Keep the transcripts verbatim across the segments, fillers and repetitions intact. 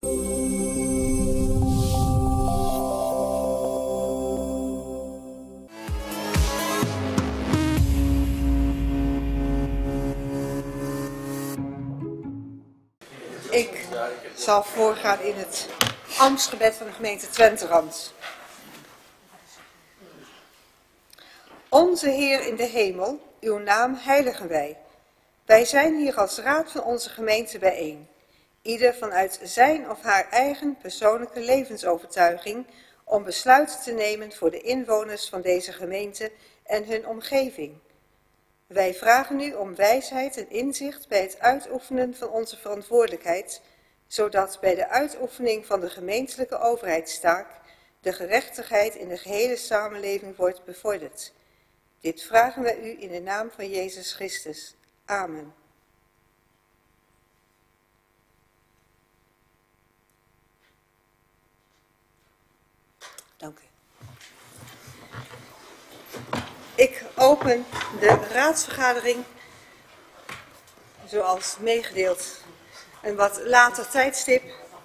Ik zal voorgaan in het ambtsgebed van de gemeente Twenterand. Onze Heer in de hemel, uw naam heiligen wij. Wij zijn hier als raad van onze gemeente bijeen. Ieder vanuit zijn of haar eigen persoonlijke levensovertuiging om besluiten te nemen voor de inwoners van deze gemeente en hun omgeving. Wij vragen u om wijsheid en inzicht bij het uitoefenen van onze verantwoordelijkheid, zodat bij de uitoefening van de gemeentelijke overheidstaak de gerechtigheid in de gehele samenleving wordt bevorderd. Dit vragen wij u in de naam van Jezus Christus. Amen. Dank u. Ik open de raadsvergadering, zoals meegedeeld, een wat later tijdstip.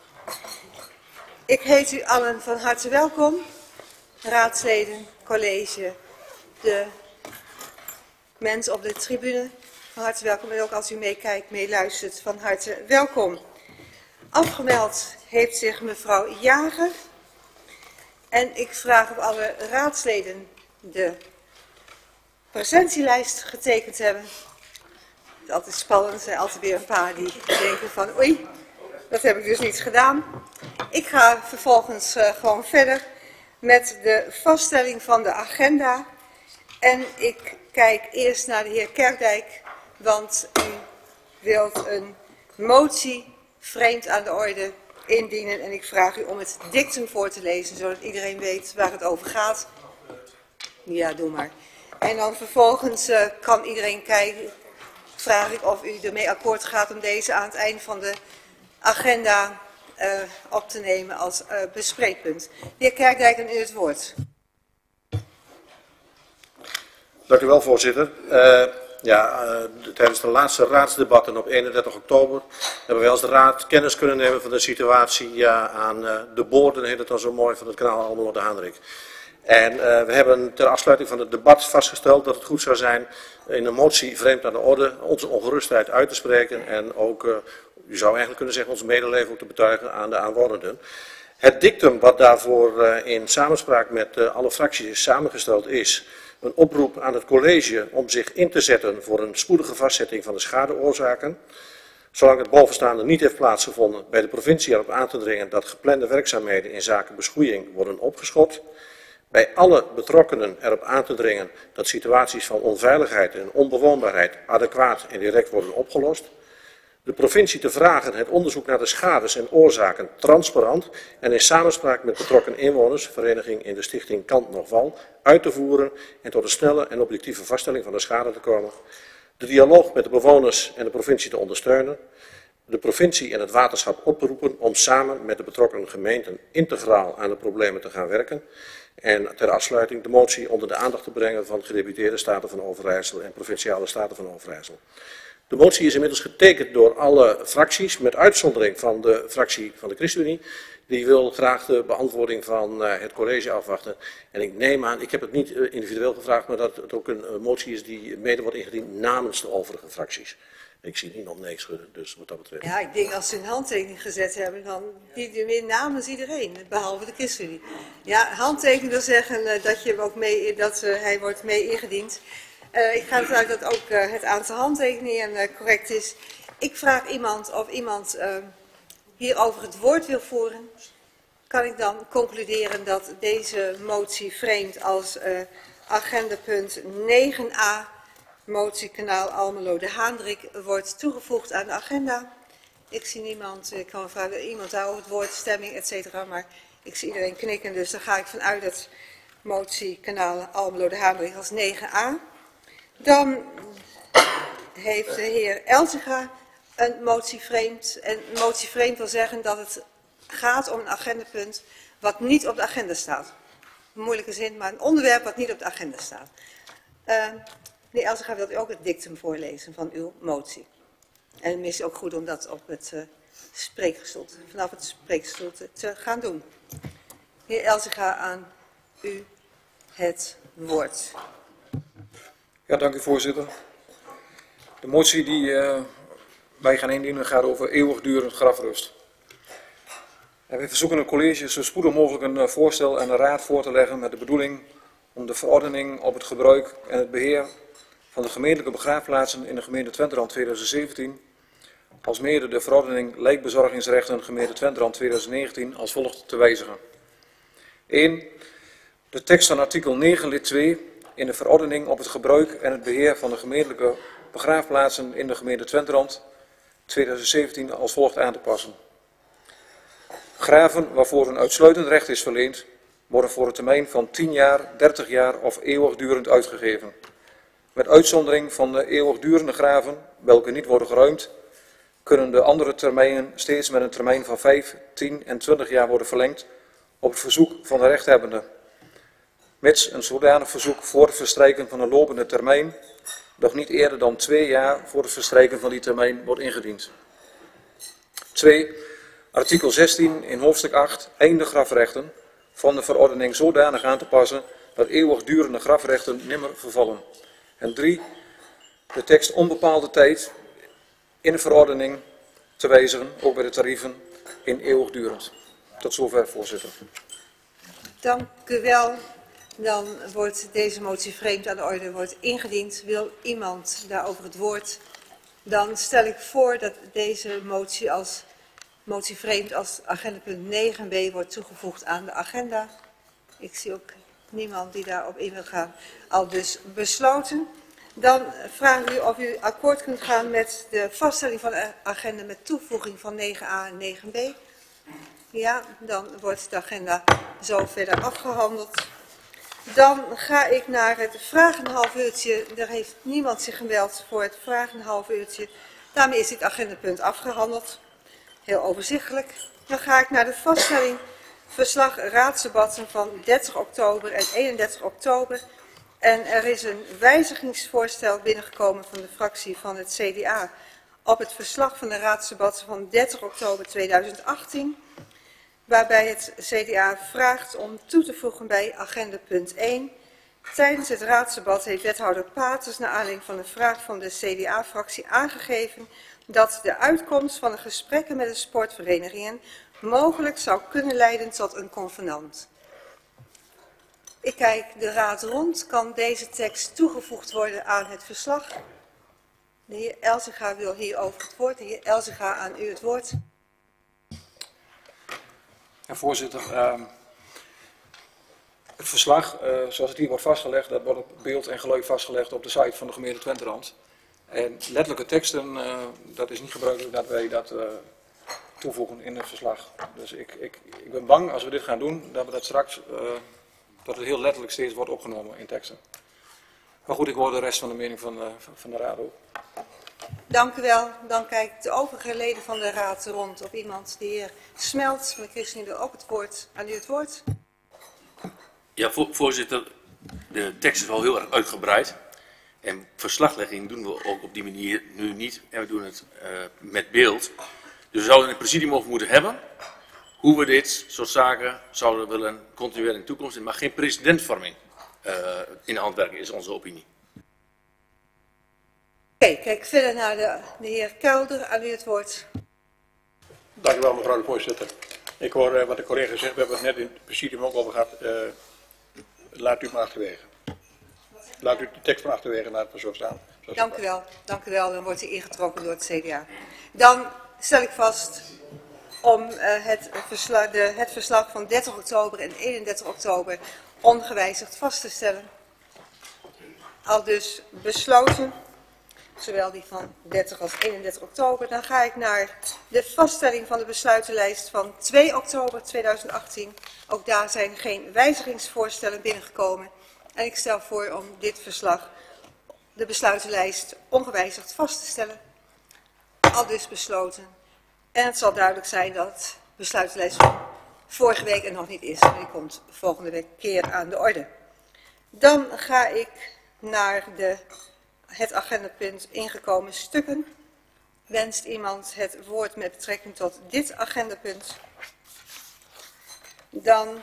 Ik heet u allen van harte welkom, raadsleden, college, de mensen op de tribune, van harte welkom. En ook als u meekijkt, meeluistert, van harte welkom. Afgemeld heeft zich mevrouw Jager. En ik vraag of alle raadsleden de presentielijst getekend hebben. Het is altijd spannend, er zijn altijd weer een paar die denken van oei, dat heb ik dus niet gedaan. Ik ga vervolgens uh, gewoon verder met de vaststelling van de agenda. En ik kijk eerst naar de heer Kerkdijk, want u wilt een motie vreemd aan de orde indienen. En ik vraag u om het dictum voor te lezen, zodat iedereen weet waar het over gaat. Ja, doe maar. En dan vervolgens uh, kan iedereen kijken, vraag ik of u ermee akkoord gaat om deze aan het eind van de agenda uh, op te nemen als uh, bespreekpunt. De heer Kerkdijk, aan u het woord. Dank u wel, voorzitter. Uh, ja, uh, tijdens de laatste raadsdebatten op eenendertig oktober hebben wij als raad kennis kunnen nemen van de situatie ja, aan uh, de boorden, heet het dan zo mooi, van het kanaal Almelo de Haandrik. En uh, we hebben ter afsluiting van het debat vastgesteld dat het goed zou zijn in een motie vreemd aan de orde onze ongerustheid uit te spreken en ook, uh, u zou eigenlijk kunnen zeggen, ons medeleven ook te betuigen aan de aanwonenden. Het dictum wat daarvoor uh, in samenspraak met uh, alle fracties is samengesteld is een oproep aan het college om zich in te zetten voor een spoedige vastzetting van de schadeoorzaken. Zolang het bovenstaande niet heeft plaatsgevonden, bij de provincie erop aan te dringen dat geplande werkzaamheden in zaken beschoeiing worden opgeschort. Bij alle betrokkenen erop aan te dringen dat situaties van onveiligheid en onbewoonbaarheid adequaat en direct worden opgelost. De provincie te vragen het onderzoek naar de schades en oorzaken transparant en in samenspraak met betrokken inwoners, vereniging in de stichting Kant nog Wal, uit te voeren en tot een snelle en objectieve vaststelling van de schade te komen. De dialoog met de bewoners en de provincie te ondersteunen. De provincie en het waterschap oproepen om samen met de betrokken gemeenten integraal aan de problemen te gaan werken. En ter afsluiting de motie onder de aandacht te brengen van gedeputeerde Staten van Overijssel en Provinciale Staten van Overijssel. De motie is inmiddels getekend door alle fracties, met uitzondering van de fractie van de ChristenUnie. Die wil graag de beantwoording van uh, het college afwachten. En ik neem aan, ik heb het niet uh, individueel gevraagd, maar dat het ook een uh, motie is die mede wordt ingediend namens de overige fracties. Ik zie niemand nee schudden, dus wat dat betreft. Ja, ik denk als ze een handtekening gezet hebben, dan die weer namens iedereen, behalve de ChristenUnie. Ja, handtekening wil zeggen uh, dat, je hem ook mee, dat uh, hij wordt mee ingediend. Uh, ik ga ervan uit dat ook uh, het aantal handtekeningen uh, correct is. Ik vraag iemand of iemand uh, hierover het woord wil voeren. Kan ik dan concluderen dat deze motie vreemd als uh, agendapunt negen a, motie kanaal Almelo de Haandrik, wordt toegevoegd aan de agenda. Ik zie niemand, ik kan vragen, iemand daarover het woord, stemming, et cetera. Maar ik zie iedereen knikken, dus daar ga ik vanuit dat motie kanaal Almelo de Haandrik als negen a. Dan heeft de heer Elzega een motie vreemd. En een motie vreemd wil zeggen dat het gaat om een agendapunt wat niet op de agenda staat. Een moeilijke zin, maar een onderwerp wat niet op de agenda staat. Uh, meneer Elzega, wilt u ook het dictum voorlezen van uw motie? En het is ook goed om dat op het uh, spreekgestoelte, vanaf het spreekgestoelte te gaan doen. Heer Elzinga, aan u het woord. Ja, dank u voorzitter. De motie die uh, wij gaan indienen gaat over eeuwigdurend grafrust. En we verzoeken het college zo spoedig mogelijk een uh, voorstel aan de raad voor te leggen met de bedoeling om de verordening op het gebruik en het beheer van de gemeentelijke begraafplaatsen in de gemeente Twenterand tweeduizend zeventien, alsmede de verordening lijkbezorgingsrechten gemeente Twenterand tweeduizend negentien als volgt te wijzigen. één. De tekst van artikel negen lid twee in de verordening op het gebruik en het beheer van de gemeentelijke begraafplaatsen in de gemeente Twenterand tweeduizend zeventien als volgt aan te passen. Graven waarvoor een uitsluitend recht is verleend, worden voor een termijn van tien jaar, dertig jaar of eeuwigdurend uitgegeven. Met uitzondering van de eeuwigdurende graven, welke niet worden geruimd, kunnen de andere termijnen steeds met een termijn van vijf, tien en twintig jaar worden verlengd op het verzoek van de rechthebbende. Mits een zodanig verzoek voor het verstrijken van een lopende termijn, doch niet eerder dan twee jaar voor het verstrijken van die termijn wordt ingediend. twee. Artikel zestien in hoofdstuk acht, einde grafrechten, van de verordening zodanig aan te passen dat eeuwigdurende grafrechten nimmer vervallen. En drie. De tekst onbepaalde tijd in de verordening te wijzigen, ook bij de tarieven, in eeuwigdurend. Tot zover, voorzitter. Dank u wel. Dan wordt deze motie vreemd aan de orde wordt ingediend. Wil iemand daarover het woord? Dan stel ik voor dat deze motie als motie vreemd als agendapunt negen b wordt toegevoegd aan de agenda. Ik zie ook niemand die daarop in wil gaan. Al dus besloten. Dan vraag ik u of u akkoord kunt gaan met de vaststelling van de agenda met toevoeging van negen a en negen b. Ja, dan wordt de agenda zo verder afgehandeld. Dan ga ik naar het vragen een half uurtje. Er heeft niemand zich gemeld voor het vragen een half uurtje. Daarmee is dit agendapunt afgehandeld. Heel overzichtelijk. Dan ga ik naar de vaststelling verslag raadsdebatten van dertig oktober en eenendertig oktober. En er is een wijzigingsvoorstel binnengekomen van de fractie van het C D A op het verslag van de raadsdebatten van dertig oktober tweeduizend achttien. Waarbij het C D A vraagt om toe te voegen bij agenda punt één. Tijdens het raadsdebat heeft wethouder Paters naar aanleiding van een vraag van de C D A-fractie aangegeven dat de uitkomst van de gesprekken met de sportverenigingen mogelijk zou kunnen leiden tot een convenant. Ik kijk de raad rond. Kan deze tekst toegevoegd worden aan het verslag? De heer Elzinga wil hierover het woord. De heer Elzinga, aan u het woord. Ja, voorzitter, uh, het verslag, uh, zoals het hier wordt vastgelegd, dat wordt op beeld en geluid vastgelegd op de site van de gemeente Twenterand. En letterlijke teksten, uh, dat is niet gebruikelijk dat wij dat uh, toevoegen in het verslag. Dus ik, ik, ik ben bang als we dit gaan doen, dat we dat straks, uh, dat het heel letterlijk steeds wordt opgenomen in teksten. Maar goed, ik hoor de rest van de mening van, uh, van de raad ook. Dank u wel. Dan kijkt de overige leden van de raad rond op iemand. De heer Smelt van de ChristenUnie wil ook het woord. Aan u het woord. Ja, vo voorzitter, de tekst is wel heel erg uitgebreid. En verslaglegging doen we ook op die manier nu niet. En we doen het uh, met beeld. Dus we zouden een presidium over moeten hebben. Hoe we dit soort zaken zouden willen continueren in de toekomst. Het mag geen precedentvorming uh, in de hand werken, is onze opinie. Oké, okay, kijk verder naar de, de heer Kelder. Aan u het woord. Dank u wel, mevrouw de voorzitter. Ik hoor uh, wat de collega zegt, we hebben het net in het presidium ook over gehad. Uh, laat u het maar achterwege. Laat u de tekst maar achterwege, laat het maar zo staan. Dank u wel, dank u wel. Dan wordt hij ingetrokken door het C D A. Dan stel ik vast om uh, het, verslag, de, het verslag van dertig oktober en eenendertig oktober ongewijzigd vast te stellen. Al dus besloten. Zowel die van dertig als eenendertig oktober. Dan ga ik naar de vaststelling van de besluitenlijst van twee oktober tweeduizend achttien. Ook daar zijn geen wijzigingsvoorstellen binnengekomen. En ik stel voor om dit verslag, de besluitenlijst, ongewijzigd vast te stellen. Al dus besloten. En het zal duidelijk zijn dat de besluitenlijst van vorige week er nog niet is. En die komt volgende week keer aan de orde. Dan ga ik naar de... het agendapunt ingekomen stukken. Wenst iemand het woord met betrekking tot dit agendapunt? Dan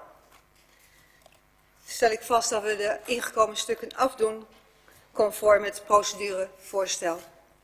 stel ik vast dat we de ingekomen stukken afdoen conform het procedurevoorstel.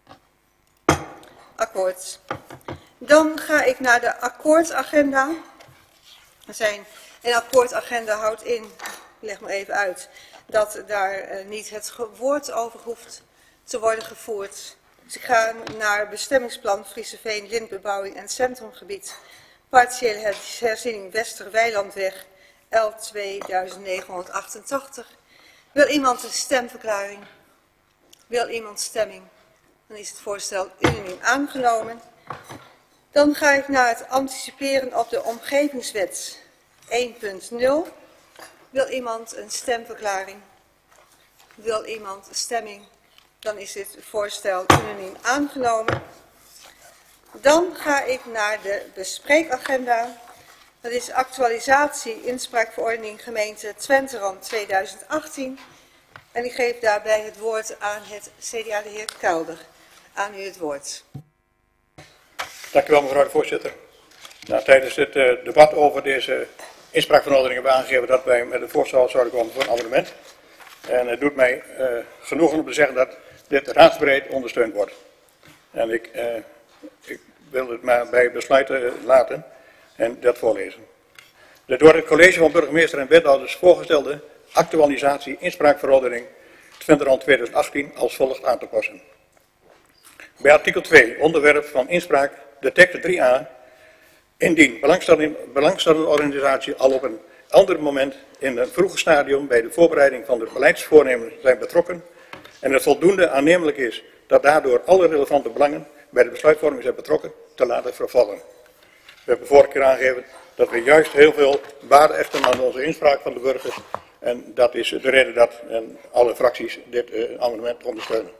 Akkoord. Dan ga ik naar de akkoordagenda. Er zijn, een akkoordagenda houdt in, ik leg maar even uit, dat daar uh, niet het woord over hoeft te worden gevoerd. Dus ik ga naar bestemmingsplan Frieseveen, lintbebouwing en centrumgebied. Partiële herziening Westerwijlandweg L tweeduizend Wil iemand een stemverklaring? Wil iemand stemming? Dan is het voorstel unaniem aangenomen. Dan ga ik naar het anticiperen op de omgevingswet één punt nul. Wil iemand een stemverklaring? Wil iemand stemming? Dan is dit voorstel unaniem aangenomen. Dan ga ik naar de bespreekagenda. Dat is actualisatie inspraakverordening gemeente Twenterand tweeduizend achttien. En ik geef daarbij het woord aan het C D A, de heer Kelder. Aan u het woord. Dank u wel, mevrouw de voorzitter. Nou, tijdens het uh, debat over deze inspraakverordening hebben we aangegeven dat wij met een voorstel zouden komen voor een amendement. En het doet mij uh, genoegen om te zeggen dat dit raadsbreed ondersteund wordt. En ik, uh, ik wil het maar bij besluiten laten en dat voorlezen. De door het college van burgemeester en wethouders voorgestelde actualisatie inspraakverordening Twenterand tweeduizend achttien als volgt aan te passen. Bij artikel twee, onderwerp van inspraak, de tekst drie a, indien belangstellende organisatie al op een ander moment in een vroeger stadium bij de voorbereiding van de beleidsvoornemens zijn betrokken en het voldoende aannemelijk is dat daardoor alle relevante belangen bij de besluitvorming zijn betrokken, te laten vervallen. We hebben vorige keer aangegeven dat we juist heel veel waarde hechten aan onze inspraak van de burgers en dat is de reden dat en alle fracties dit uh, amendement ondersteunen.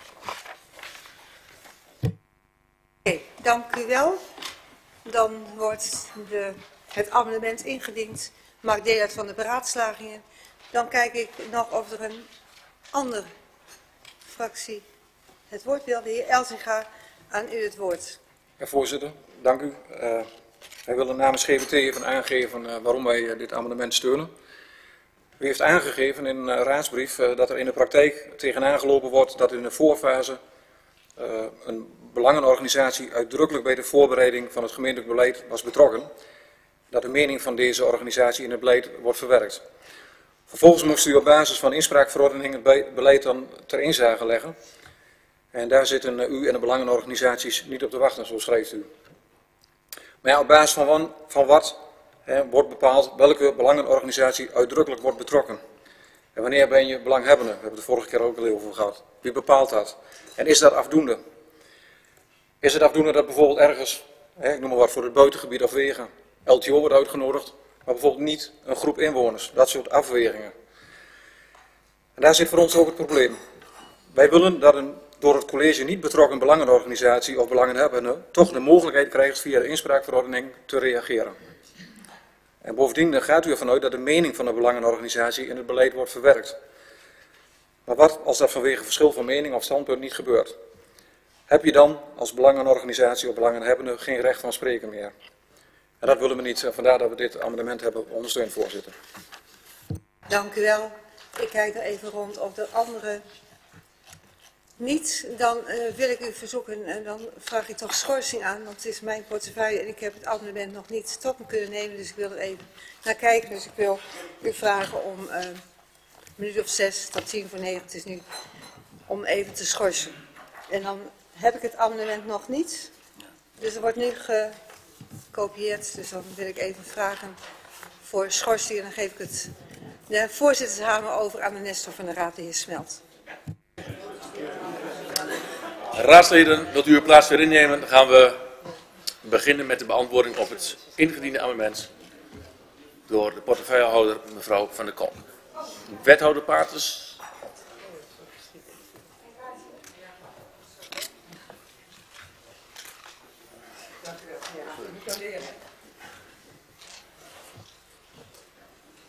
Okay, dank u wel. Dan wordt de, het amendement ingediend. Maak deel uit van de beraadslagingen. Dan kijk ik nog of er een andere fractie het woord wil. De heer Elzinga, aan u het woord. Ja, voorzitter, dank u. Uh, wij willen namens G B T even aangeven uh, waarom wij uh, dit amendement steunen. U heeft aangegeven in een uh, raadsbrief uh, dat er in de praktijk tegenaan gelopen wordt dat in de voorfase uh, een belangenorganisatie uitdrukkelijk bij de voorbereiding van het gemeentelijk beleid was betrokken. Dat de mening van deze organisatie in het beleid wordt verwerkt. Vervolgens moest u op basis van inspraakverordening het beleid dan ter inzage leggen. En daar zitten uh, u en de belangenorganisaties niet op te wachten, zo schrijft u. Maar ja, op basis van, wan, van wat hè, wordt bepaald welke belangenorganisatie uitdrukkelijk wordt betrokken. En wanneer ben je belanghebbende? We hebben het de vorige keer ook al over gehad. Wie bepaalt dat? En is dat afdoende? Is het afdoende dat bijvoorbeeld ergens, hè, ik noem maar wat voor het buitengebied of wegen, L T O wordt uitgenodigd, maar bijvoorbeeld niet een groep inwoners? Dat soort afwegingen. En daar zit voor ons ook het probleem. Wij willen dat een door het college niet betrokken belangenorganisatie of belangenhebbende toch de mogelijkheid krijgt via de inspraakverordening te reageren. En bovendien gaat u ervan uit dat de mening van de belangenorganisatie in het beleid wordt verwerkt. Maar wat als dat vanwege verschil van mening of standpunt niet gebeurt? Heb je dan als belangenorganisatie of belangenhebbende geen recht van spreken meer? En dat willen we niet, vandaar dat we dit amendement hebben ondersteund, voorzitter. Dank u wel. Ik kijk er even rond of de andere niet. Dan uh, wil ik u verzoeken en dan vraag ik toch schorsing aan, want het is mijn portefeuille en ik heb het amendement nog niet tot me kunnen nemen, dus ik wil er even naar kijken. Dus ik wil u vragen om uh, een minuut of zes tot tien voor negen, het is nu, om even te schorsen. En dan heb ik het amendement nog niet, dus er wordt nu gekopieerd, dus dan wil ik even vragen voor schorsing en dan geef ik het de voorzittershamer over aan de Nestor van de Raad, de heer Smelt. Raadsleden, wilt u uw plaats weer innemen? Dan gaan we beginnen met de beantwoording op het ingediende amendement door de portefeuillehouder mevrouw Van der Kolk. Wethouder Paartens.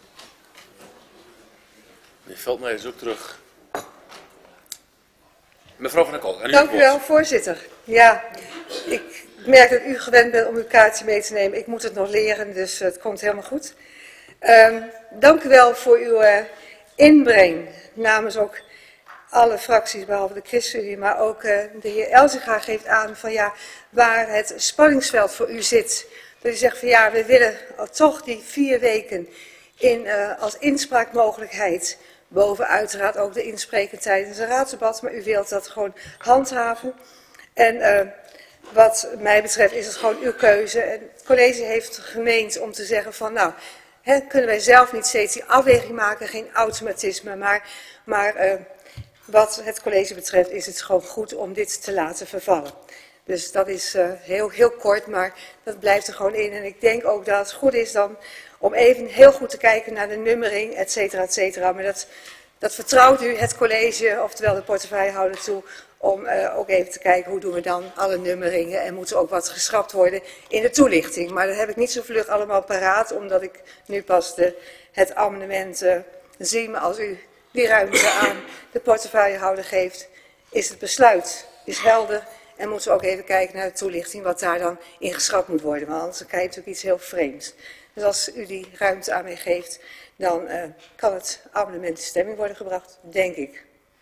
Meneer Veldmeijer is ook terug. Mevrouw van der Kolk, aan u Dank het u woord. wel, voorzitter. Ja, ik merk dat u gewend bent om uw kaartje mee te nemen. Ik moet het nog leren, dus het komt helemaal goed. Um, dank u wel voor uw uh, inbreng namens ook alle fracties, behalve de ChristenUnie, maar ook uh, de heer Elzinga geeft aan van ja, waar het spanningsveld voor u zit. Dat u zegt van ja, we willen toch die vier weken in, uh, als inspraakmogelijkheid, boven uiteraard ook de inspreken tijdens een raadsdebat, maar u wilt dat gewoon handhaven. En uh, wat mij betreft is het gewoon uw keuze. En het college heeft gemeend om te zeggen van nou, hè, kunnen wij zelf niet steeds die afweging maken, geen automatisme, maar, maar uh, wat het college betreft is het gewoon goed om dit te laten vervallen. Dus dat is uh, heel, heel kort, maar dat blijft er gewoon in. En ik denk ook dat het goed is dan om even heel goed te kijken naar de nummering, et cetera, et cetera. Maar dat, dat vertrouwt u het college, oftewel de portefeuillehouder toe, om uh, ook even te kijken hoe doen we dan alle nummeringen en moet er ook wat geschrapt worden in de toelichting. Maar dat heb ik niet zo vlug allemaal paraat, omdat ik nu pas de, het amendement uh, zie. Maar als u die ruimte aan de portefeuillehouder geeft, is het besluit is helder. En moeten we ook even kijken naar de toelichting wat daar dan in geschrapt moet worden. Want anders krijg je natuurlijk iets heel vreemds. Dus als u die ruimte aan mij geeft, dan uh, kan het amendement in stemming worden gebracht, denk ik.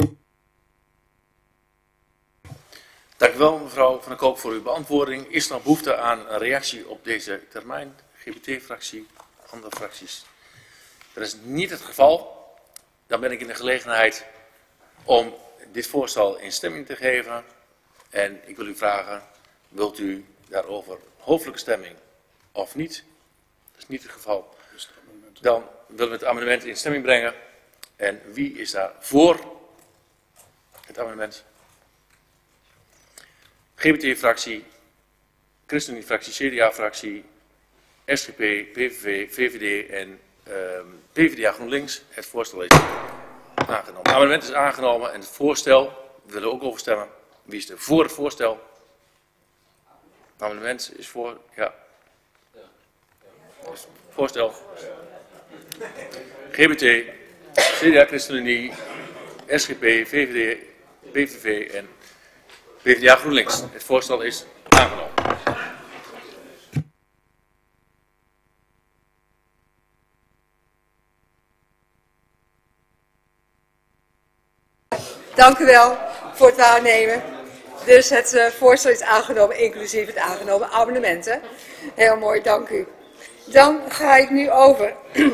Dank u wel, mevrouw Van der Kolk, voor uw beantwoording. Is er nog behoefte aan een reactie op deze termijn? G B T-fractie, andere fracties? Dat is niet het geval. Dan ben ik in de gelegenheid om dit voorstel in stemming te geven. En ik wil u vragen, wilt u daarover hoofdelijke stemming of niet? Dat is niet het geval. Dan willen we het amendement in stemming brengen. En wie is daar voor het amendement? G B T-fractie, ChristenUnie-fractie, C D A-fractie, S G P, P V V, V V D en uh, P V D A GroenLinks. Het voorstel is aangenomen. Het amendement is aangenomen en het voorstel, we willen ook over stemmen. Wie is er voor het voorstel? Het amendement is voor, ja. Dus voorstel. G B T, C D A, ChristenUnie, S G P, V V D, P V V en P V D A GroenLinks. Het voorstel is aangenomen. Dank u wel voor het waarnemen. Dus het uh, voorstel is aangenomen, inclusief het aangenomen amendement. Hè? Heel mooi, dank u. Dan ga ik nu over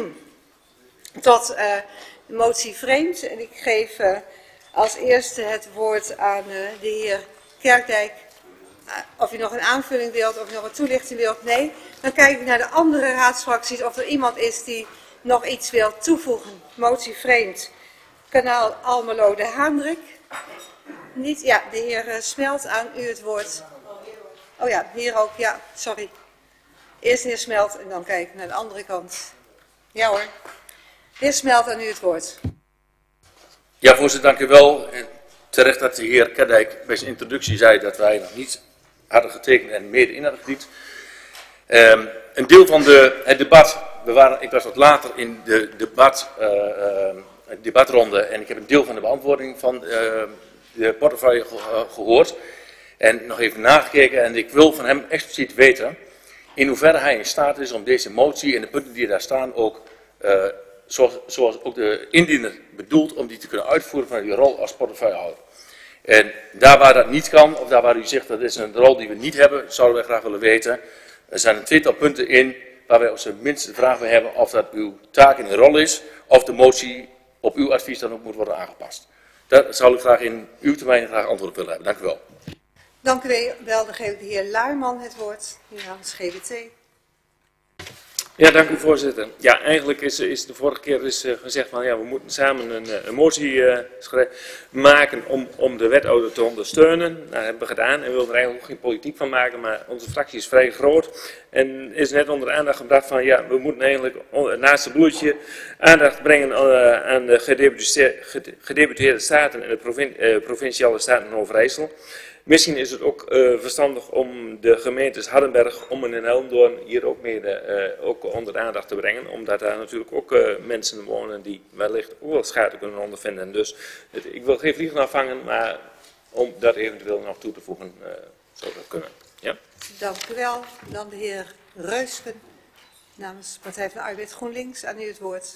tot uh, de motie vreemd. En ik geef uh, als eerste het woord aan uh, de heer Kerkdijk. Uh, of u nog een aanvulling wilt, of u nog een toelichting wilt. Nee, dan kijk ik naar de andere raadsfracties of er iemand is die nog iets wil toevoegen. Motie vreemd. Kanaal Almelo de Haandrik. Niet, ja, de heer uh, Smelt, aan u het woord. Oh ja, hier ook, ja, sorry. Eerst de heer Smelt en dan kijk ik naar de andere kant. Ja hoor. De heer Smelt, aan u het woord. Ja, voorzitter, dank u wel. En terecht dat de heer Kerkdijk bij zijn introductie zei dat wij nog niet hadden getekend en mede in hadden gediend. Um, een deel van de, het debat, we waren, ik was wat later in de debat, uh, uh, debatronde en ik heb een deel van de beantwoording van uh, de portefeuille ge uh, gehoord en nog even nagekeken en ik wil van hem expliciet weten in hoeverre hij in staat is om deze motie en de punten die daar staan ook, uh, zoals, zoals ook de indiener bedoelt, om die te kunnen uitvoeren vanuit die rol als portefeuillehouder. En daar waar dat niet kan, of daar waar u zegt dat is een rol die we niet hebben, zouden wij graag willen weten. Er zijn een tweetal punten in waar wij op zijn minst de vraag bij hebben of dat uw taak in een rol is, of de motie op uw advies dan ook moet worden aangepast. Daar zou ik graag in uw termijn graag antwoord op willen hebben. Dank u wel. Dank u wel. Dan geef ik de heer Luijman het woord, hier namens G B T. Ja, dank u voorzitter. Ja, eigenlijk is, is de vorige keer is, uh, gezegd van ja, we moeten samen een, een motie uh, maken om, om de wethouder te ondersteunen. Nou, dat hebben we gedaan en we wilden er eigenlijk ook geen politiek van maken, maar onze fractie is vrij groot. En is net onder de aandacht gebracht van ja, we moeten eigenlijk naast het bloedje aandacht brengen uh, aan de gedeputeerde, gedeputeerde staten en de provin, uh, provinciale staten in Overijssel. Misschien is het ook uh, verstandig om de gemeentes Hardenberg, Ommen en Helmdoorn hier ook, mede, uh, ook onder de aandacht te brengen. Omdat daar natuurlijk ook uh, mensen wonen die wellicht ook wel schade kunnen ondervinden. Dus het, ik wil geen vliegen afvangen, maar om dat eventueel nog toe te voegen, uh, zou dat kunnen. Ja? Dank u wel. Dan de heer Reusken namens Partij van de Arbeid GroenLinks. Aan u het woord.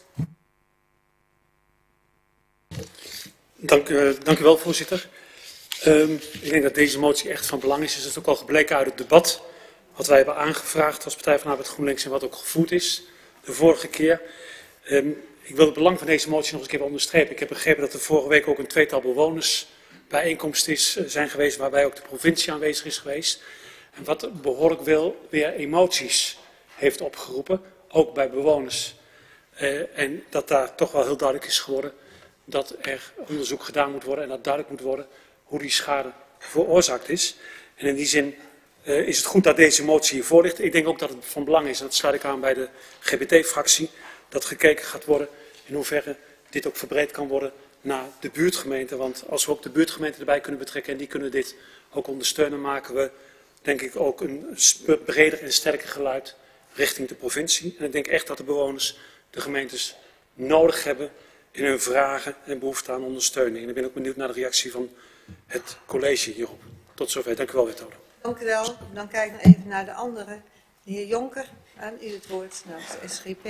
Dank, uh, dank u wel, voorzitter. Um, ik denk dat deze motie echt van belang is. Het is ook al gebleken uit het debat wat wij hebben aangevraagd als Partij van de Arbeid GroenLinks en wat ook gevoerd is de vorige keer. Um, ik wil het belang van deze motie nog eens een keer onderstrepen. Ik heb begrepen dat er vorige week ook een tweetal bewonersbijeenkomst is, uh, zijn geweest waarbij ook de provincie aanwezig is geweest. En wat behoorlijk wel weer emoties heeft opgeroepen, ook bij bewoners. Uh, en dat daar toch wel heel duidelijk is geworden dat er onderzoek gedaan moet worden en dat duidelijk moet worden hoe die schade veroorzaakt is. En in die zin uh, is het goed dat deze motie hiervoor ligt. Ik denk ook dat het van belang is, en dat sluit ik aan bij de G B T-fractie, dat gekeken gaat worden in hoeverre dit ook verbreed kan worden naar de buurtgemeenten. Want als we ook de buurtgemeenten erbij kunnen betrekken en die kunnen dit ook ondersteunen, maken we denk ik ook een breder en sterker geluid richting de provincie. En ik denk echt dat de bewoners de gemeentes nodig hebben in hun vragen en behoefte aan ondersteuning. En ik ben ook benieuwd naar de reactie van het college hierop. Tot zover. Dank u wel, wethouder. Dank u wel. Dan kijk ik nog even naar de andere. De heer Jonker, aan u het woord namens de S G P.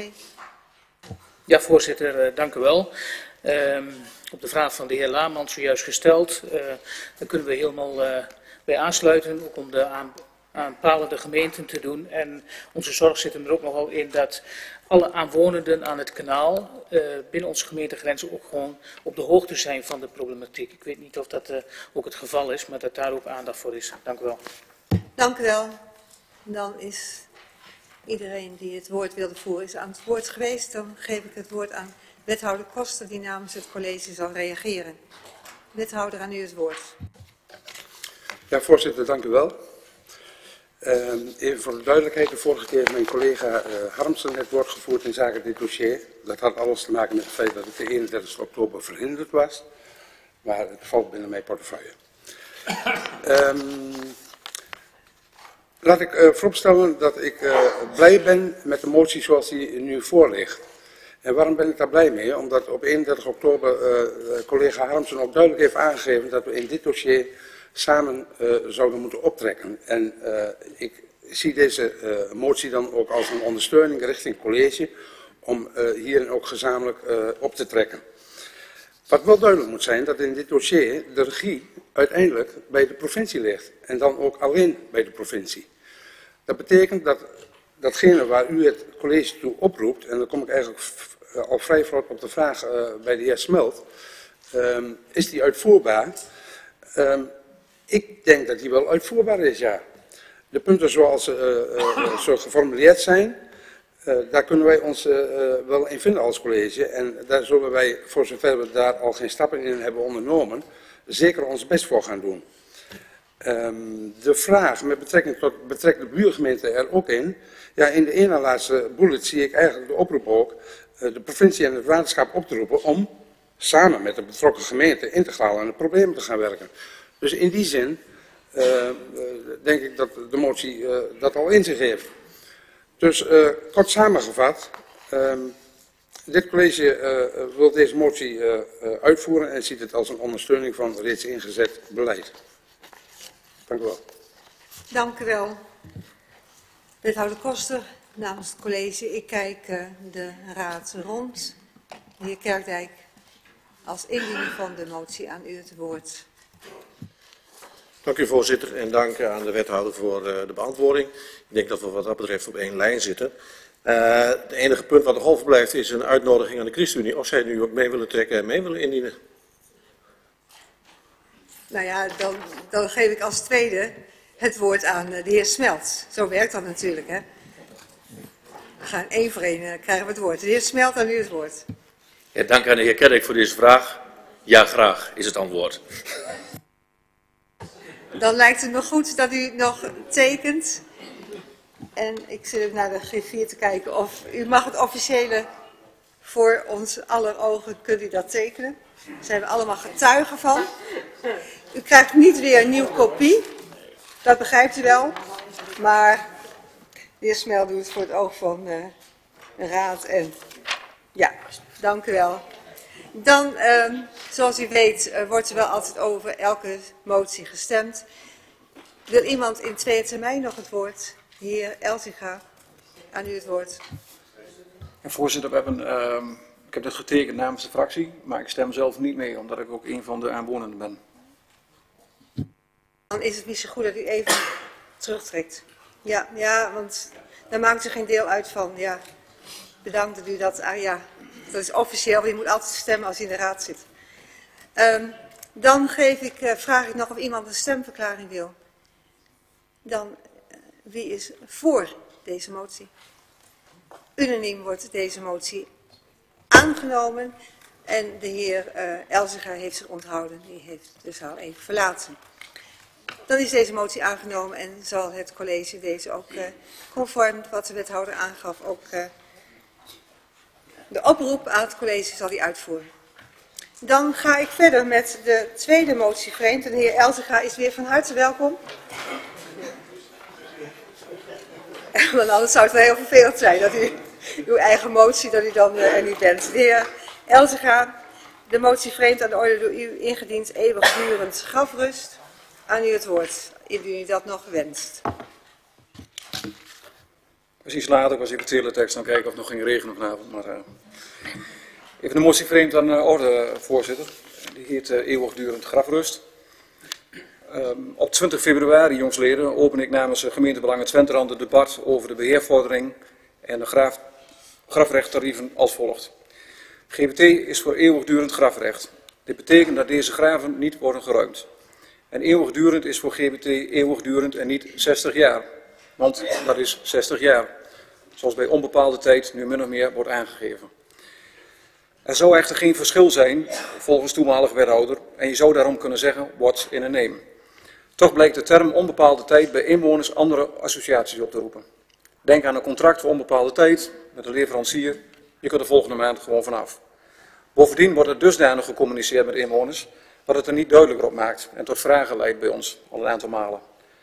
Ja, voorzitter, dank u wel. Um, op de vraag van de heer Laarman zojuist gesteld, uh, daar kunnen we helemaal uh, bij aansluiten, ook om de aan, aanpalende gemeenten te doen. En onze zorg zit er ook nogal in dat alle aanwonenden aan het kanaal uh, binnen onze gemeentegrenzen ook gewoon op de hoogte zijn van de problematiek. Ik weet niet of dat uh, ook het geval is, maar dat daar ook aandacht voor is. Dank u wel. Dank u wel. Dan is iedereen die het woord wilde voeren is aan het woord geweest. Dan geef ik het woord aan wethouder Koster die namens het college zal reageren. Wethouder, aan u het woord. Ja, voorzitter, dank u wel. Uh, even voor de duidelijkheid, de vorige keer heeft mijn collega uh, Harmsen het woord gevoerd in zaken dit dossier. Dat had alles te maken met het feit dat het de eenendertigste oktober verhinderd was. Maar het valt binnen mijn portefeuille. Um, laat ik uh, vooropstellen dat ik uh, blij ben met de motie zoals die nu voor ligt. En waarom ben ik daar blij mee? Omdat op eenendertig oktober uh, collega Harmsen ook duidelijk heeft aangegeven dat we in dit dossier samen uh, zouden moeten optrekken. En uh, ik zie deze uh, motie dan ook als een ondersteuning richting het college om uh, hierin ook gezamenlijk uh, op te trekken. Wat wel duidelijk moet zijn, dat in dit dossier de regie uiteindelijk bij de provincie ligt. En dan ook alleen bij de provincie. Dat betekent dat datgene waar u het college toe oproept, en dan kom ik eigenlijk al vrij vlot op de vraag uh, bij de heer Smelt, um, is die uitvoerbaar? Um, Ik denk dat die wel uitvoerbaar is, ja. De punten zoals ze uh, uh, zo geformuleerd zijn, uh, daar kunnen wij ons uh, wel in vinden als college. En daar zullen wij, voor zover we daar al geen stappen in hebben ondernomen, zeker ons best voor gaan doen. Um, de vraag met betrekking tot betrek de buurgemeente er ook in. Ja, in de ene laatste bullet zie ik eigenlijk de oproep ook, uh, de provincie en het waterschap op te roepen om samen met de betrokken gemeente integraal aan het probleem te gaan werken. Dus in die zin uh, denk ik dat de motie uh, dat al in zich heeft. Dus uh, kort samengevat, uh, dit college uh, wil deze motie uh, uh, uitvoeren en ziet het als een ondersteuning van reeds ingezet beleid. Dank u wel. Dank u wel. Wethouder Koster namens het college. Ik kijk uh, de raad rond. De heer Kerkdijk, als indiener van de motie aan u het woord. Dank u voorzitter en dank aan de wethouder voor uh, de beantwoording. Ik denk dat we wat dat betreft op één lijn zitten. Uh, het enige punt wat nog overblijft is een uitnodiging aan de ChristenUnie of zij nu ook mee willen trekken en mee willen indienen. Nou ja, dan, dan geef ik als tweede het woord aan uh, de heer Smelt. Zo werkt dat natuurlijk, hè. We gaan één voor één uh, krijgen we het woord. De heer Smelt, aan u het woord. Ja, dank aan de heer Kerk voor deze vraag. Ja, graag is het antwoord. Dan lijkt het me goed dat u nog tekent. En ik zit naar de G vier te kijken of u mag het officiële voor ons aller ogen, kunt u dat tekenen. Daar zijn we allemaal getuigen van. U krijgt niet weer een nieuwe kopie, dat begrijpt u wel. Maar de heer Smel doet het voor het oog van uh, de raad. En ja, dank u wel. Dan, uh, zoals u weet, uh, wordt er wel altijd over elke motie gestemd. Wil iemand in tweede termijn nog het woord? De heer Elzinga, aan u het woord. Ja, voorzitter, we hebben, uh, ik heb dit getekend namens de fractie, maar ik stem zelf niet mee, omdat ik ook een van de aanwonenden ben. Dan is het misschien goed dat u even terugtrekt. Ja, ja, want daar maakt u geen deel uit van. Ja, bedankt dat u dat, ah ja, dat is officieel, want je moet altijd stemmen als je in de raad zit. Um, dan geef ik, uh, vraag ik nog of iemand een stemverklaring wil. Dan, uh, wie is voor deze motie? Unaniem wordt deze motie aangenomen en de heer uh, Elzinga heeft zich onthouden. Die heeft de zaal even verlaten. Dan is deze motie aangenomen en zal het college deze ook uh, conform wat de wethouder aangaf ook uh, de oproep aan het college zal die uitvoeren. Dan ga ik verder met de tweede motie vreemd. En de heer Elzinga is weer van harte welkom. Want anders zou het wel heel vervelend zijn dat u uw eigen motie, dat u dan uh, er niet bent. De heer Elzinga, de motie vreemd aan de orde door u ingediend eeuwigdurend grafrust. Aan u het woord, indien u dat nog wenst. Precies later, ik was even de teletext aan het kijken of het nog ging regenen vanavond. Maar, uh, even een motie vreemd aan de orde, voorzitter. Die heet uh, eeuwigdurend grafrust. Um, op twintig februari, jongsleden, open ik namens de gemeente Belangen Twenterand het debat over de beheervordering en de graf, grafrechttarieven als volgt. G B T is voor eeuwigdurend grafrecht. Dit betekent dat deze graven niet worden geruimd. En eeuwigdurend is voor G B T eeuwigdurend en niet zestig jaar. Want dat is zestig jaar. Zoals bij onbepaalde tijd nu min of meer wordt aangegeven. Er zou echter geen verschil zijn volgens toenmalige wethouder. En je zou daarom kunnen zeggen, what's in a name. Toch blijkt de term onbepaalde tijd bij inwoners andere associaties op te roepen. Denk aan een contract voor onbepaalde tijd met een leverancier. Je kunt er volgende maand gewoon vanaf. Bovendien wordt er dusdanig gecommuniceerd met inwoners wat het er niet duidelijker op maakt en tot vragen leidt bij ons al een aantal malen.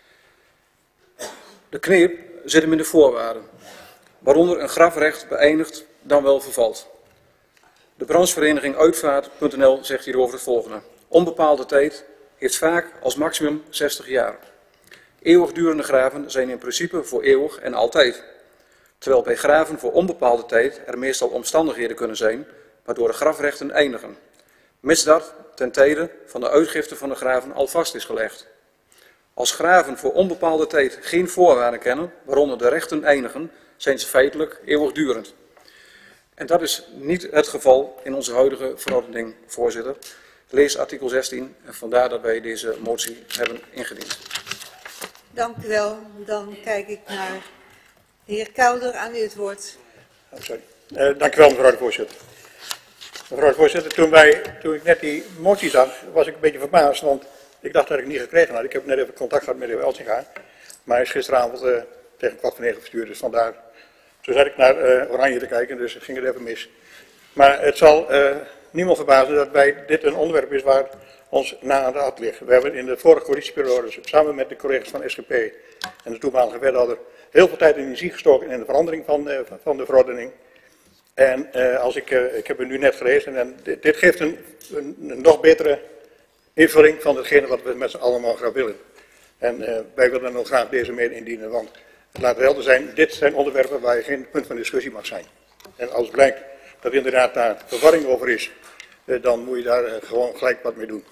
De kneep zit hem in de voorwaarden, waaronder een grafrecht beëindigt dan wel vervalt. De branchevereniging uitvaart punt n l zegt hierover het volgende. Onbepaalde tijd heeft vaak als maximum zestig jaar. Eeuwigdurende graven zijn in principe voor eeuwig en altijd. Terwijl bij graven voor onbepaalde tijd er meestal omstandigheden kunnen zijn waardoor de grafrechten eindigen. Mits dat ten tijde van de uitgifte van de graven al vast is gelegd. Als graven voor onbepaalde tijd geen voorwaarden kennen, waaronder de rechten eindigen, zijn ze feitelijk eeuwigdurend. En dat is niet het geval in onze huidige verordening, voorzitter. Lees artikel zestien en vandaar dat wij deze motie hebben ingediend. Dank u wel. Dan kijk ik naar de heer Kouder, aan u het woord. Oh, sorry. Uh, dank u wel, mevrouw de voorzitter. Mevrouw de voorzitter, toen, wij, toen ik net die motie zag, was ik een beetje verbaasd, want ik dacht dat ik het niet gekregen had. Ik heb net even contact gehad met de heer Elzinga, maar hij is gisteravond uh, tegen kwart van negen verstuurd, dus vandaar. Toen zat ik naar uh, Oranje te kijken, dus ging het even mis. Maar het zal uh, niemand verbazen dat bij dit een onderwerp is waar ons na aan de hart ligt. We hebben in de vorige coalitieperiode samen met de collega's van S G P en de toenmalige wethouder heel veel tijd en energie gestoken in de verandering van, uh, van de verordening. En uh, als ik, uh, ik heb het nu net gelezen en dit, dit geeft een, een, een nog betere invulling van hetgene wat we met z'n allemaal graag willen. En uh, wij willen dan graag deze mede indienen, want het laat helder zijn, dit zijn onderwerpen waar je geen punt van discussie mag zijn. En als blijkt dat inderdaad daar verwarring over is, uh, dan moet je daar uh, gewoon gelijk wat mee doen.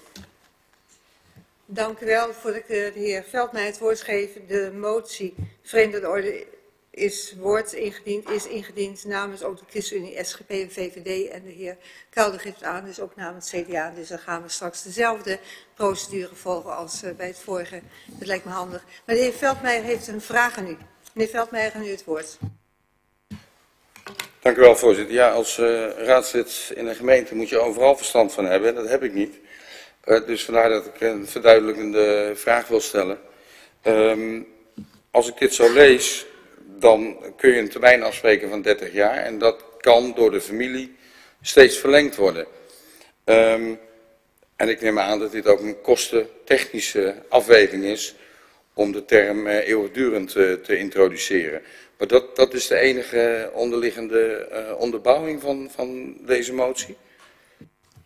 Dank u wel. Voordat ik uh, de heer Veldmeijer het woord geef, de motie vreemd aan de orde is woord ingediend, is ingediend namens ook de ChristenUnie, S G P en V V D en de heer Kouder geeft aan, dus ook namens C D A. Dus dan gaan we straks dezelfde procedure volgen als uh, bij het vorige. Dat lijkt me handig. Maar de heer Veldmeijer heeft een vraag aan u. Meneer Veldmeijer, aan u het woord. Dank u wel, voorzitter. Ja, als uh, raadslid in een gemeente moet je overal verstand van hebben. Dat heb ik niet. Uh, dus vandaar dat ik een verduidelijkende vraag wil stellen. Um, als ik dit zo lees, dan kun je een termijn afspreken van dertig jaar. En dat kan door de familie steeds verlengd worden. Um, en ik neem aan dat dit ook een kostentechnische afweging is om de term uh, eeuwigdurend uh, te introduceren. Maar dat, dat is de enige onderliggende uh, onderbouwing van, van deze motie?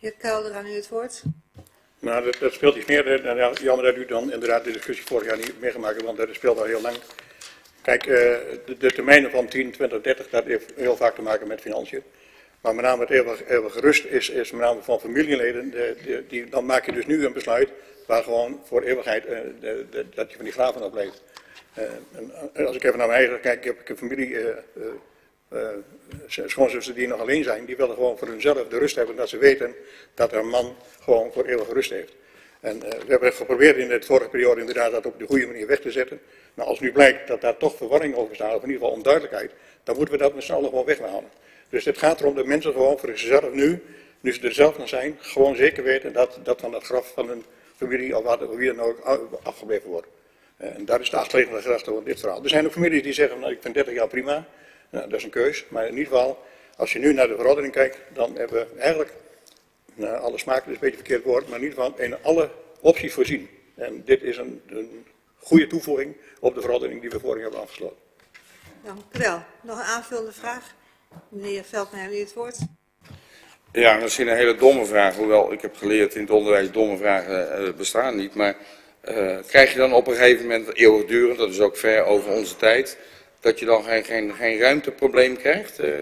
Heer Kelder, aan u het woord. Nou, dat, dat speelt iets meer. En ja, jammer dat u dan inderdaad de discussie vorig jaar niet meegemaakt hebt, want dat speelt al heel lang. Kijk, uh, de, de termijnen van tien, twintig, dertig, dat heeft heel vaak te maken met financiën. Maar met name het eeuwige, eeuwige rust is, is met name van familieleden. De, de, die, dan maak je dus nu een besluit waar gewoon voor eeuwigheid uh, de, de, dat je van die graven afblijft. Uh, en als ik even naar mijn eigen kijk, ik heb een familie, uh, uh, uh, schoonzussen die nog alleen zijn, die willen gewoon voor hunzelf de rust hebben dat ze weten dat een man gewoon voor eeuwige rust heeft. En uh, we hebben geprobeerd in de vorige periode inderdaad dat op de goede manier weg te zetten. Maar als nu blijkt dat daar toch verwarring over staat, of in ieder geval onduidelijkheid, dan moeten we dat met z'n allen gewoon weghalen. Dus het gaat erom dat mensen gewoon voor zichzelf nu, nu ze er zelf nog zijn, gewoon zeker weten dat, dat van het graf van hun familie of wat, wie dan ook afgebleven wordt. En dat is de achterliggende gedachte van dit verhaal. Er zijn ook families die zeggen, nou, ik vind dertig jaar prima, nou, dat is een keus. Maar in ieder geval, als je nu naar de verordening kijkt, dan hebben we eigenlijk, nou, alle smaak is een beetje een verkeerd woord, maar in ieder geval in alle opties voorzien. En dit is een, een goede toevoeging op de verordening die we vorig jaar hebben afgesloten. Dank u wel. Nog een aanvullende vraag? Meneer Veldman, aan u het woord. Ja, dat is een hele domme vraag, hoewel ik heb geleerd in het onderwijs domme vragen uh, bestaan niet. Maar uh, krijg je dan op een gegeven moment eeuwigdurend, dat is ook ver over onze tijd, dat je dan geen, geen, geen ruimteprobleem krijgt? Uh...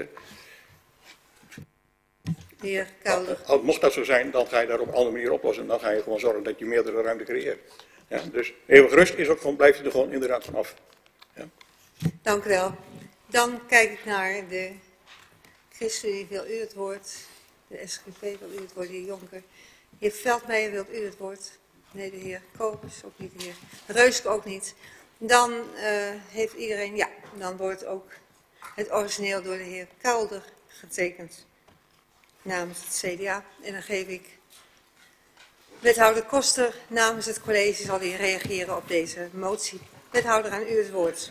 Heer Kelder. Al, mocht dat zo zijn, dan ga je dat op een andere manier oplossen. Dan ga je gewoon zorgen dat je meerdere ruimte creëert. Ja, dus eeuwige rust is ook gewoon, blijft er gewoon inderdaad vanaf. Ja. Dank u wel. Dan kijk ik naar de ChristenUnie, wil u het woord. De S G P wil u het woord, de heer Jonker. Heer Veldmeijer, wilt u het woord? Nee, de heer Kopers ook niet, de heer Reusk ook niet. Dan uh, heeft iedereen, ja, dan wordt ook het origineel door de heer Kelder getekend namens het C D A. En dan geef ik wethouder Koster namens het college, zal hij reageren op deze motie. Wethouder, aan u het woord.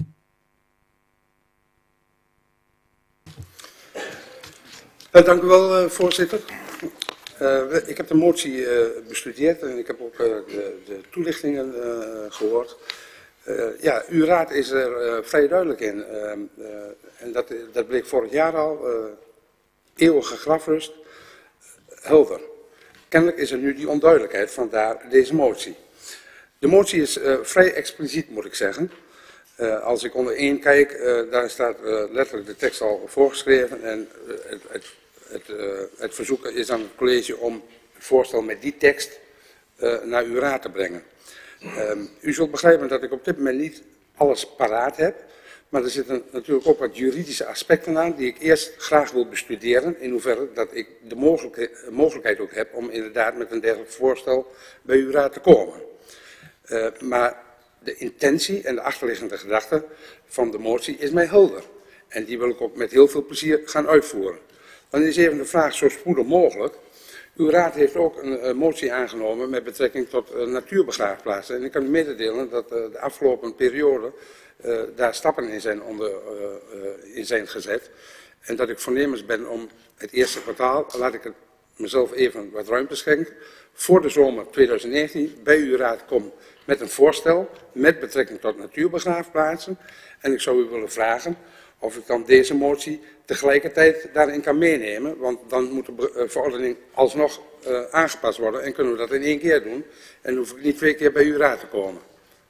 Uh, dank u wel, uh, voorzitter. Uh, ik heb de motie uh, bestudeerd en ik heb ook uh, de, de toelichtingen uh, gehoord. Uh, ja, uw raad is er uh, vrij duidelijk in. Uh, uh, en dat, dat bleek vorig jaar al. Uh, eeuwige grafrust, helder. Kennelijk is er nu die onduidelijkheid, vandaar deze motie. De motie is uh, vrij expliciet, moet ik zeggen. Uh, als ik onder één kijk, uh, daar staat uh, letterlijk de tekst al voorgeschreven. En uh, het, het, het, uh, het verzoek is aan het college om het voorstel met die tekst uh, naar uw raad te brengen. Um, u zult begrijpen dat ik op dit moment niet alles paraat heb. Maar er zitten natuurlijk ook wat juridische aspecten aan die ik eerst graag wil bestuderen. In hoeverre dat ik de mogelijke, mogelijkheid ook heb om inderdaad met een dergelijk voorstel bij uw raad te komen. Uh, maar de intentie en de achterliggende gedachte van de motie is mij helder. En die wil ik ook met heel veel plezier gaan uitvoeren. Dan is even de vraag zo spoedig mogelijk. Uw raad heeft ook een uh, motie aangenomen met betrekking tot uh, natuurbegraafplaatsen. En ik kan u mededelen dat uh, de afgelopen periode uh, daar stappen in zijn, onder, uh, uh, in zijn gezet. En dat ik voornemens ben om het eerste kwartaal, laat ik het mezelf even wat ruimte schenken, voor de zomer tweeduizend negentien bij uw raad kom met een voorstel met betrekking tot natuurbegraafplaatsen. En ik zou u willen vragen of ik dan deze motie tegelijkertijd daarin kan meenemen, want dan moet de verordening alsnog uh, aangepast worden en kunnen we dat in één keer doen. En hoef ik niet twee keer bij uw raad te komen.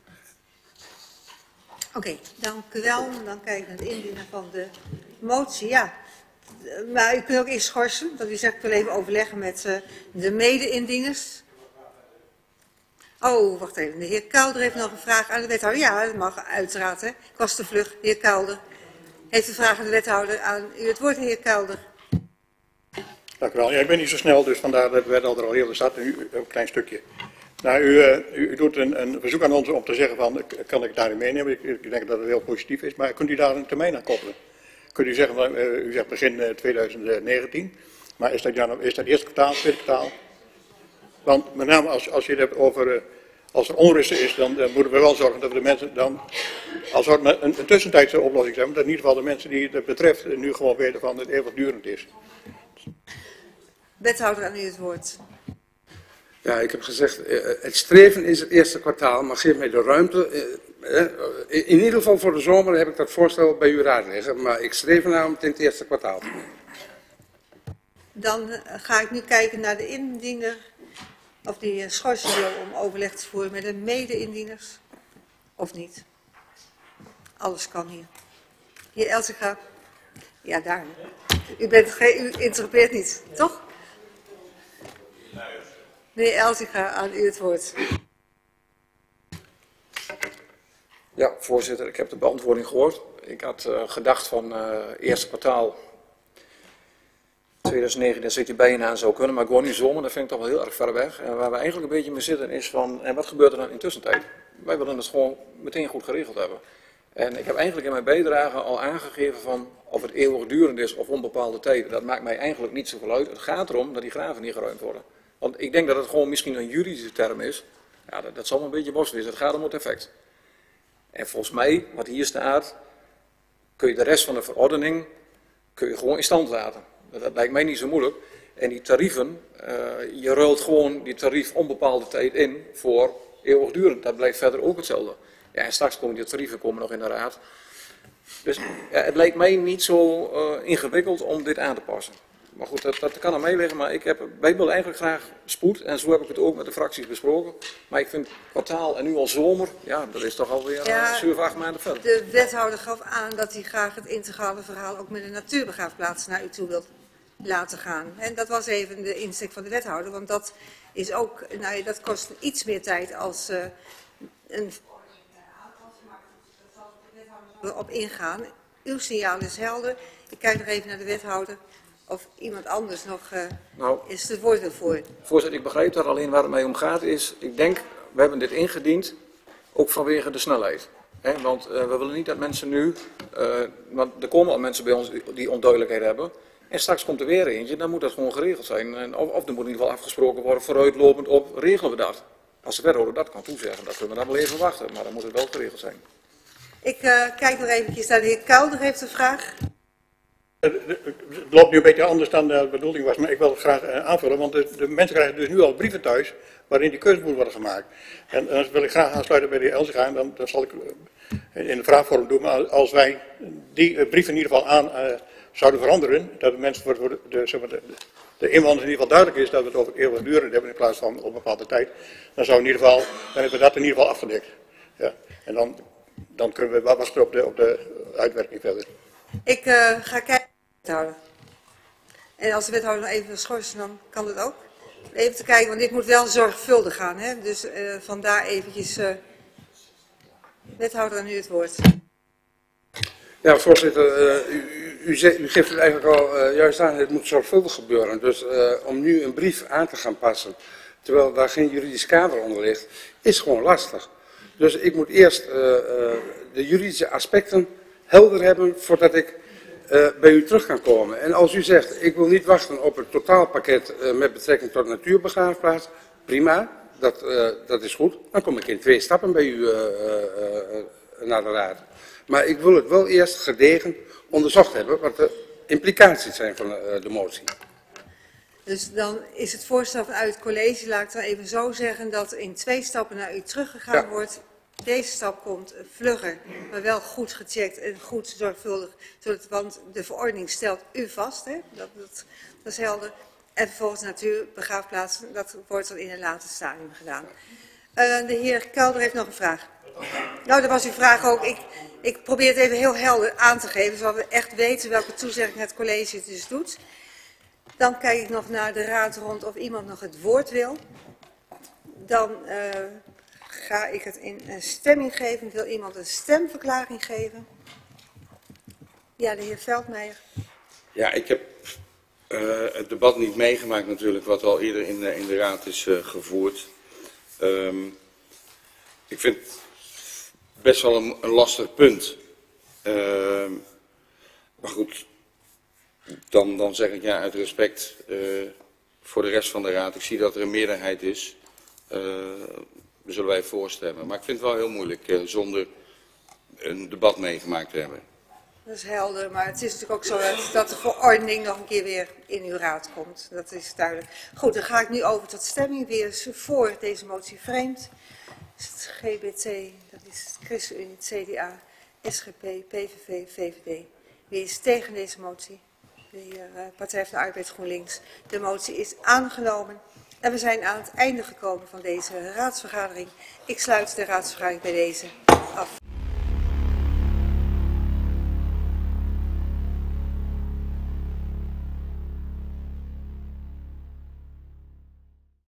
Oké, okay, dank u wel. Dan kijk ik naar het indienen van de motie. Ja, maar u kunt ook eerst schorsen, dat u zegt ik wil even overleggen met uh, de mede-indieners. Oh, wacht even. De heer Kelder heeft nog een vraag aan de wethouder. Ja, dat mag uiteraard. Hè. Ik was te vlug. De heer Kelder heeft een vraag aan de wethouder. Aan u het woord, de heer Kelder. Dank u wel. Ja, ik ben niet zo snel, dus vandaar dat de wethouder al heel staat. Nu een klein stukje. Nou, u, uh, u, u doet een, een verzoek aan ons om te zeggen van, kan ik daarin meenemen? Ik, ik denk dat het heel positief is, maar kunt u daar een termijn aan koppelen? Kunt u zeggen, van, uh, u zegt begin uh, tweeduizend negentien, maar is dat, ja, is dat eerste kwartaal, tweede kwartaal? Want met name als, als je het hebt over, uh, als er onrust is, dan uh, moeten we wel zorgen dat we de mensen dan, als er een, een tussentijdse oplossing zijn, dat in ieder geval de mensen die het betreft uh, nu gewoon weten van het eeuwigdurend is. Wethouder, aan u het woord. Ja, ik heb gezegd, het streven is het eerste kwartaal, maar geef mij de ruimte. In ieder geval voor de zomer heb ik dat voorstel bij uw raad liggen, maar ik streef naar om het in het eerste kwartaal te doen. Dan uh, ga ik nu kijken naar de indiener, of die uh, schorsing wil om overleg te voeren met de mede-indieners, of niet. Alles kan hier. Heer Elsinga. Ja, daar. U, bent geen, u interpreteert niet, toch? Meneer Elsinga, aan u het woord. Ja, voorzitter, ik heb de beantwoording gehoord. Ik had uh, gedacht van uh, eerste kwartaal twintig negentien, dat zit je bijna aan zou kunnen, maar gewoon niet zomaar, dat vind ik toch wel heel erg ver weg. En waar we eigenlijk een beetje mee zitten is van, en wat gebeurt er dan in tussentijd? Wij willen het gewoon meteen goed geregeld hebben. En ik heb eigenlijk in mijn bijdrage al aangegeven van of het eeuwigdurend is of onbepaalde tijd. Dat maakt mij eigenlijk niet zoveel uit. Het gaat erom dat die graven niet geruimd worden. Want ik denk dat het gewoon misschien een juridische term is. Ja, dat, dat zal een beetje bos wezen. Het gaat om het effect. En volgens mij, wat hier staat, kun je de rest van de verordening kun je gewoon in stand laten. Dat, dat lijkt mij niet zo moeilijk. En die tarieven, uh, je ruilt gewoon die tarief onbepaalde tijd in voor eeuwigdurend. Dat blijft verder ook hetzelfde. Ja, en straks komen die tarieven komen nog in de raad. Dus ja, het lijkt mij niet zo uh, ingewikkeld om dit aan te passen. Maar goed, dat, dat kan aan mij liggen. Maar ik heb, wij willen eigenlijk graag spoed. En zo heb ik het ook met de fracties besproken. Maar ik vind kwartaal en nu al zomer, ja, dat is toch alweer ja, zeven, acht maanden verder. De wethouder gaf aan dat hij graag het integrale verhaal ook met de natuurbegraafplaats naar u toe wil laten gaan. En dat was even de insteek van de wethouder. Want dat is ook, nou, dat kost iets meer tijd als uh, een op ingaan. Uw signaal is helder. Ik kijk nog even naar de wethouder of iemand anders nog uh, nou, is het woord ervoor. Voorzitter, ik begrijp daar, alleen waar het mij om gaat is, ik denk, we hebben dit ingediend, ook vanwege de snelheid. He, want uh, we willen niet dat mensen nu, uh, want er komen al mensen bij ons die onduidelijkheid hebben. En straks komt er weer eentje, dan moet dat gewoon geregeld zijn. En of, of er moet in ieder geval afgesproken worden, vooruitlopend op, regelen we dat. Als de wethouder dat kan toezeggen, dan kunnen we dan wel even wachten. Maar dan moet het wel geregeld zijn. Ik uh, kijk nog eventjes naar de heer Kouder heeft een vraag. Het loopt nu een beetje anders dan de bedoeling was, maar ik wil het graag uh, aanvullen. Want de, de mensen krijgen dus nu al brieven thuis waarin die keuzes moeten worden gemaakt. En dan wil ik graag aansluiten bij de heer Elsinga en dan, dan zal ik uh, in de vraagvorm doen. Maar als wij die uh, brieven in ieder geval aan uh, zouden veranderen, dat de mensen voor de, de, zeg maar de, de inwoners in ieder geval duidelijk is dat we het over eeuwigdurend hebben in plaats van op een bepaalde tijd. Dan zou in ieder geval, dan hebben we dat in ieder geval afgedekt. Ja. En dan, dan kunnen we wat wachten op de, op de uitwerking verder. Ik uh, ga kijken naar de wethouder. En als de wethouder nog even wil schorsen, dan kan dat ook. Even te kijken, want dit moet wel zorgvuldig gaan. Hè? Dus uh, vandaar eventjes, uh, wethouder, aan u het woord. Ja, voorzitter, uh, u, u, zegt, u geeft het eigenlijk al uh, juist aan, het moet zorgvuldig gebeuren. Dus uh, om nu een brief aan te gaan passen, terwijl daar geen juridisch kader onder ligt, is gewoon lastig. Dus ik moet eerst uh, uh, de juridische aspecten helder hebben voordat ik uh, bij u terug kan komen. En als u zegt, ik wil niet wachten op het totaalpakket uh, met betrekking tot natuurbegraafplaats, prima, dat, uh, dat is goed. Dan kom ik in twee stappen bij u uh, uh, uh, naar de raad. Maar ik wil het wel eerst gedegen onderzocht hebben wat de implicaties zijn van uh, de motie. Dus dan is het voorstel vanuit het college, laat ik dan even zo zeggen, dat in twee stappen naar u teruggegaan ja. wordt. Deze stap komt vlugger, maar wel goed gecheckt en goed zorgvuldig. Zodat, want de verordening stelt u vast, hè? Dat, dat, dat is helder. En vervolgens natuurbegraafplaats, dat wordt dan in een later stadium gedaan. Uh, de heer Kelder heeft nog een vraag. Nou, dat was uw vraag ook. Ik, ik probeer het even heel helder aan te geven, zodat we echt weten welke toezegging het college het dus doet. Dan kijk ik nog naar de raad rond of iemand nog het woord wil. Dan uh, ga ik het in een stemming geven. Wil iemand een stemverklaring geven? Ja, de heer Veldmeijer. Ja, ik heb uh, het debat niet meegemaakt natuurlijk, wat al eerder in de, in de raad is uh, gevoerd. Um, ik vind het best wel een, een lastig punt. Uh, maar goed, dan, dan zeg ik ja, uit respect uh, voor de rest van de raad. Ik zie dat er een meerderheid is. Uh, zullen wij voorstemmen. Maar ik vind het wel heel moeilijk uh, zonder een debat meegemaakt te hebben. Dat is helder, maar het is natuurlijk ook zo dat, dat de verordening nog een keer weer in uw raad komt. Dat is duidelijk. Goed, dan ga ik nu over tot stemming. Wie is voor deze motie vreemd? Is het G B T, dat is het ChristenUnie, het C D A, S G P, P V V, V V D. Wie is tegen deze motie? de uh, Partij van de Arbeid GroenLinks. De motie is aangenomen en we zijn aan het einde gekomen van deze raadsvergadering. Ik sluit de raadsvergadering bij deze.